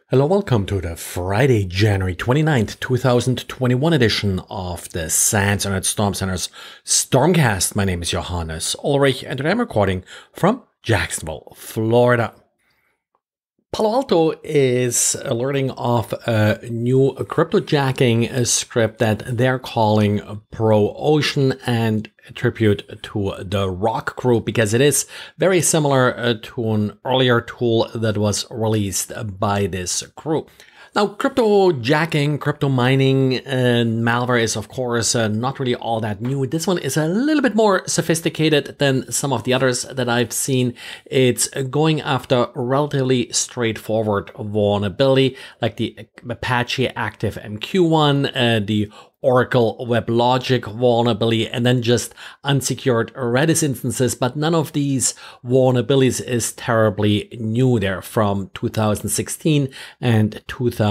Hello, welcome to the Friday, January 29th, 2021 edition of the SANS Internet Storm Center's Stormcast. My name is Johannes Ulrich and today I'm recording from Jacksonville, Florida. Palo Alto is learning of a new cryptojacking script that they're calling ProOcean and attribute to the Rock Group because it is very similar to an earlier tool that was released by this group. Now, cryptojacking, crypto mining, and malware is, of course, not really all that new. This one is a little bit more sophisticated than some of the others that I've seen. It's going after relatively straightforward vulnerability, like the Apache ActiveMQ one, the Oracle WebLogic vulnerability, and then just unsecured Redis instances. But none of these vulnerabilities is terribly new. They're from 2016 and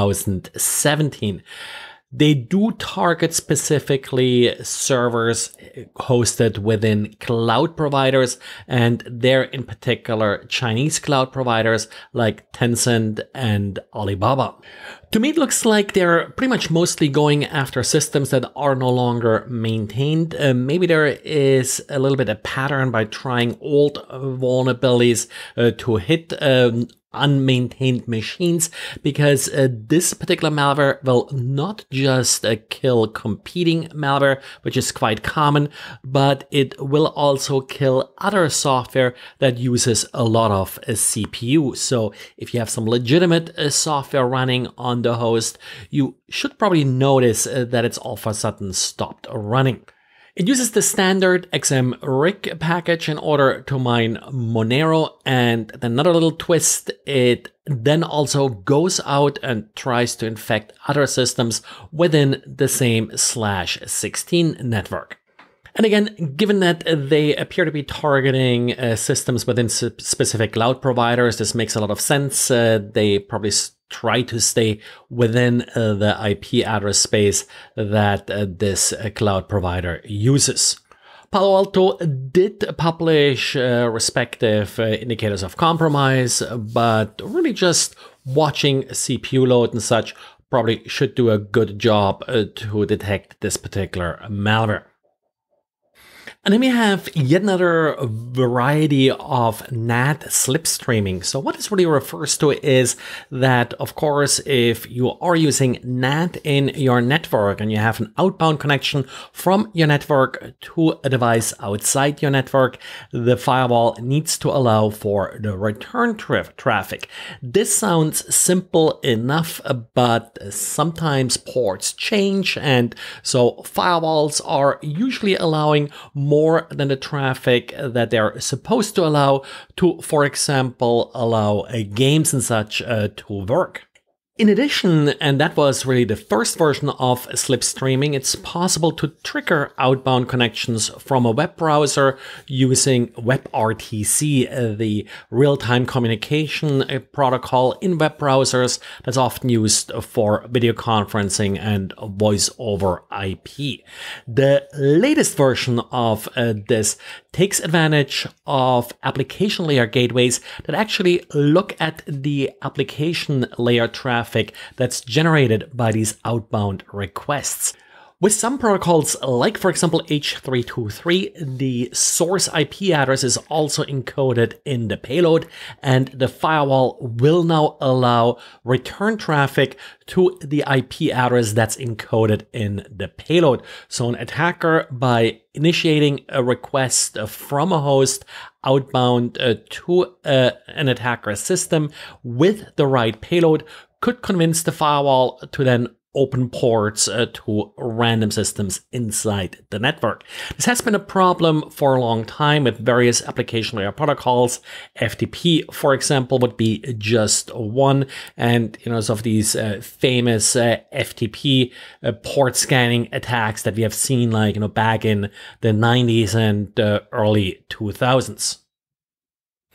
2017. They do target specifically servers hosted within cloud providers, and they're in particular Chinese cloud providers like Tencent and Alibaba. To me, it looks like they're pretty much mostly going after systems that are no longer maintained. Maybe there is a little bit of pattern by trying old vulnerabilities to hit unmaintained machines, because this particular malware will not just kill competing malware, which is quite common, but it will also kill other software that uses a lot of CPU. So if you have some legitimate software running on the host, you should probably notice that it's all of a sudden stopped running. It uses the standard XMRig package in order to mine Monero, and another little twist, it then also goes out and tries to infect other systems within the same /16 network. And again, given that they appear to be targeting systems within specific cloud providers, this makes a lot of sense. They probably try to stay within the IP address space that this cloud provider uses. Palo Alto did publish respective indicators of compromise, but really just watching CPU load and such probably should do a good job to detect this particular malware. And then we have yet another variety of NAT slipstreaming. So what this really refers to is that, of course, if you are using NAT in your network and you have an outbound connection from your network to a device outside your network, the firewall needs to allow for the return traffic. This sounds simple enough, but sometimes ports change, and so firewalls are usually allowing more than the traffic that they're supposed to allow to, for example, allow games and such to work. In addition, and that was really the first version of slipstreaming, it's possible to trigger outbound connections from a web browser using WebRTC, the real-time communication protocol in web browsers that's often used for video conferencing and voice over IP. The latest version of this takes advantage of application layer gateways that actually look at the application layer traffic that's generated by these outbound requests. With some protocols, like for example H323, the source IP address is also encoded in the payload, and the firewall will now allow return traffic to the IP address that's encoded in the payload. So an attacker, by initiating a request from a host outbound to an attacker's system with the right payload, could convince the firewall to then open ports to random systems inside the network. This has been a problem for a long time with various application layer protocols. FTP, for example, would be just one. And, some of these famous FTP port scanning attacks that we have seen, back in the 90s and early 2000s.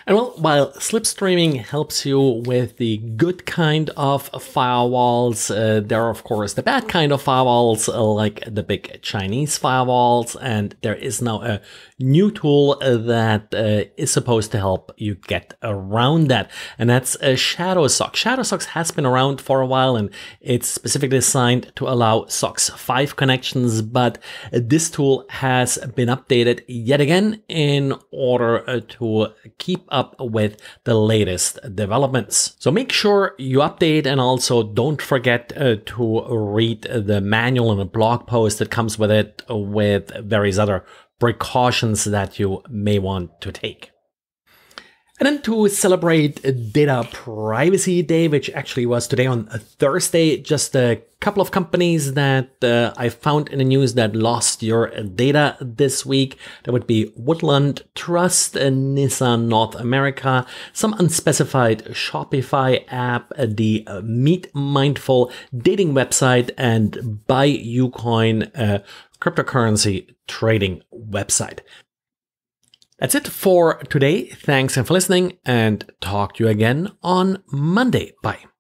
And well, while slipstreaming helps you with the good kind of firewalls, there are of course the bad kind of firewalls, like the big Chinese firewalls, and there is now a new tool that is supposed to help you get around that, and that's ShadowSock. ShadowSock has been around for a while, and it's specifically designed to allow SOCKS 5 connections, but this tool has been updated yet again in order to keep up with the latest developments. So make sure you update, and also don't forget to read the manual and the blog post that comes with it, with various other precautions that you may want to take. And then to celebrate Data Privacy Day, which actually was today on a Thursday, just a couple of companies that I found in the news that lost your data this week. That would be Woodland Trust, Nissan North America, some unspecified Shopify app, the Meet Mindful dating website, and BuyUcoin, cryptocurrency trading website. That's it for today. Thanks for listening, and talk to you again on Monday. Bye.